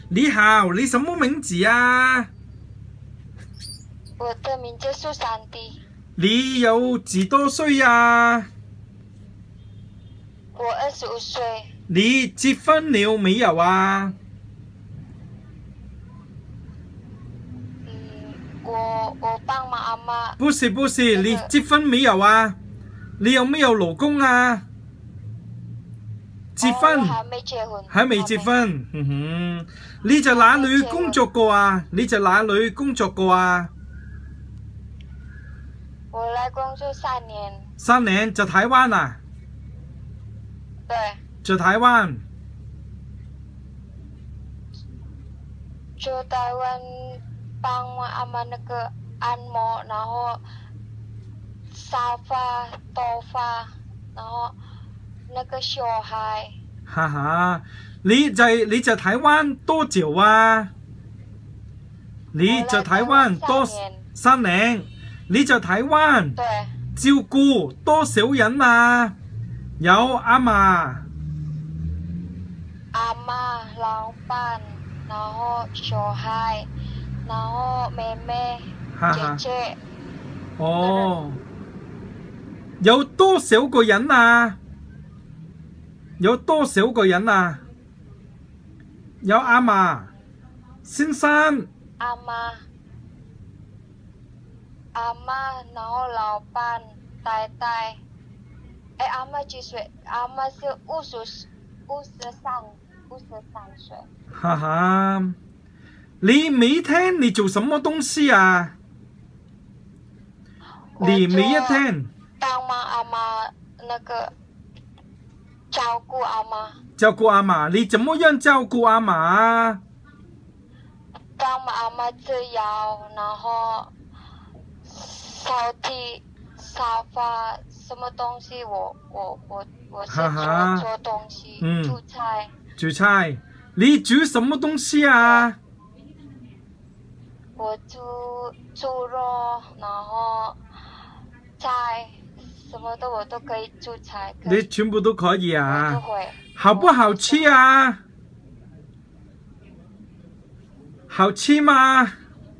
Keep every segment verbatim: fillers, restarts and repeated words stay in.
你好，你什么名字啊？ 我的名字是珊迪。 你有几多岁啊？ 我二十五岁。 你结婚了没有啊？ 嗯，我我帮忙阿妈。 不是不是，那個、你结婚没有啊？你有没有老公啊？结婚、哦、 还没结婚， 还没结婚。嗯哼，你在哪里工作过啊？你在哪里工作过啊？ 我来工作三年。 三年在台湾啊？ 对。 在台湾。 就台湾帮忙阿妈那个按摩，然后沙发、头发，然后那个小孩。 哈哈，你在你在台湾多久啊？你在台湾多三年。你在台湾对照顧多少人啊？有阿嫲、 阿媽、老闆，然後小孩，然後妹妹、姐姐。 哦，有多少個人啊？有多少個人啊？有阿嫲、先生。 阿媽。阿媽，然後老闆、太太，哎，阿媽幾歲？阿媽是五十五十三五十三歲。 哈哈，你每天你做什麼東西啊？你每一天幫忙阿媽那個照顧阿媽。 照顧阿嫲，你怎麼樣照顧阿嫲啊？ 幫忙阿媽吃藥，然後。扫地、沙发，什么东西我我我我是做哈哈做东西，嗯、煮菜。 煮菜，你煮什麼東西啊？ 我煮豬肉，然後菜，什麼的我都可以煮菜。 你全部都可以啊？ 我都會。 好不好吃啊？好吃嗎？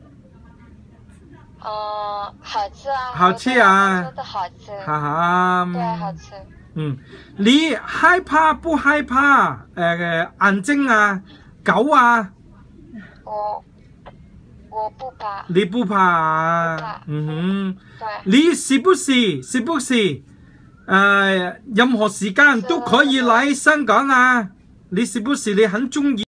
呃，好吃啊！ 好吃啊！ 說的好吃。 哈哈。 對，好吃。 嗯，你害怕不害怕？誒眼睛啊，狗啊？ 我我不怕。 你不怕啊？ 不怕。 嗯哼。 對。 你是不是是不是誒、呃、任何時間都可以來香港啊？你是不是你很中意？